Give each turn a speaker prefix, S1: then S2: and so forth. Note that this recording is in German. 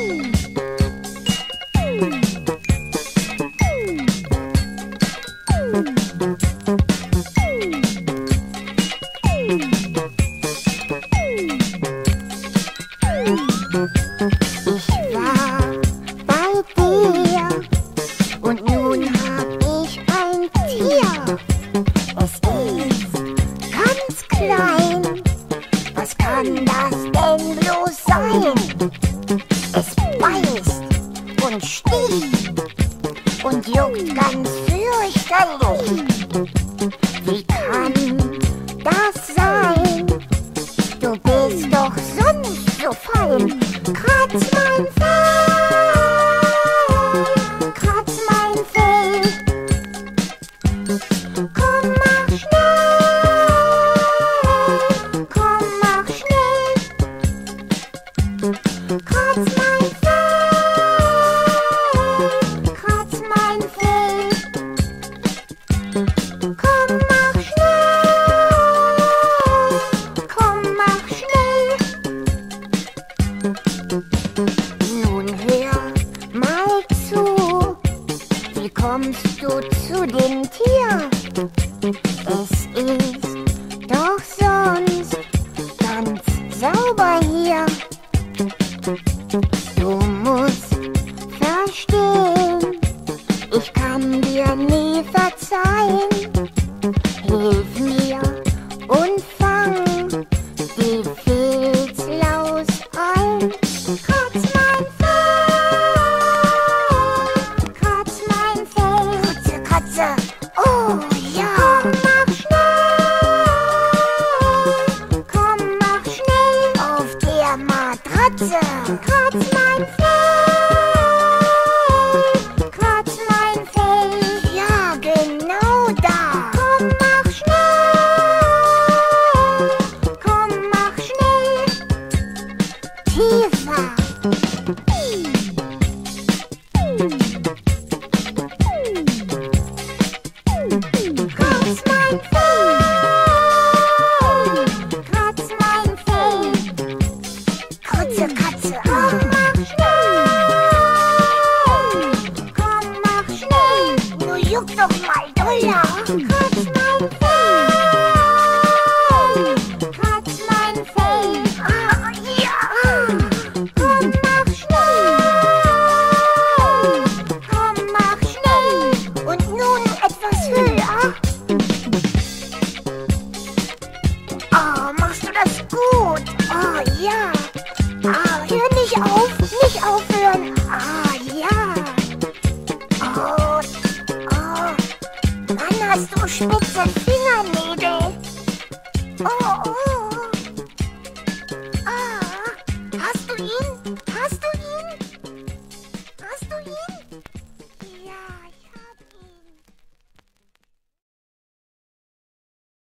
S1: Es beißt und sticht und juckt ganz fürchterlich. Wie kann das sein? Du bist doch sonst so fein. Kratz mein Fell, kratz mein Fell. Komm, mach schnell, komm, mach schnell. Kratz mein Fell, kratz mein Fell. Komm, mach schnell, komm, mach schnell. Nun hör mal zu, wie kommst du zu dem Tier? Es ist doch sonst ganz sauber hier. Du musst verstehen, ich kann dir nie verzeihen. Hilf mir und fang die Filzlaus ein. Kratz mein Fell, kratz mein Fell. Kratze, kratze, oh ja. Komm, mach schnell auf der Matratze. Kratz mein Fell, kratz mein Fell. Ja, genau da. Komm, mach schnell, komm, mach schnell. Tiefer. Kratz mein Fell, kratz mein Fell. Kratze, Katze, komm, mach schnell. Komm, mach schnell. Nur juck doch mal doller. Kratz mein Fell, kratz mein Fell. Ah, ja. Komm, mach schnell. Komm, mach schnell. Und nun etwas höher. Oh, machst du das gut? Oh, ja. Ah, hör nicht auf, nicht aufhören. Ah, ja. Oh, oh. Mann, hast du spitze Fingernägel. Oh, oh. Ah, hast du ihn? Hast du ihn? Hast du ihn?